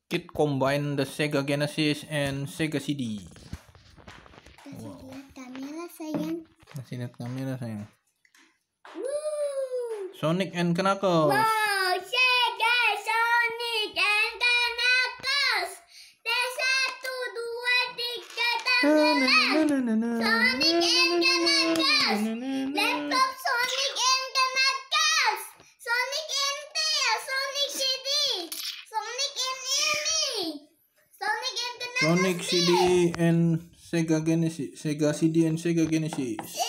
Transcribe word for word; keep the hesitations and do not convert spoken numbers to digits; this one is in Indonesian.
Kit combine the Sega Genesis and Sega C D. Wow. Lihat kamera sayang. Masih lihat kamera sayang. Woo. Sonic and Knuckles. Wow, Sega Sonic and Knuckles. Tes satu dua tiga tangan. Sonic and Knuckles. Laptop Sonic and Knuckles. Sonic and Tails. Sonic C D. Sonic and ini. Sonic and Knuckles. Sonic C D and Sega Genesis. Sega C D and Sega Genesis.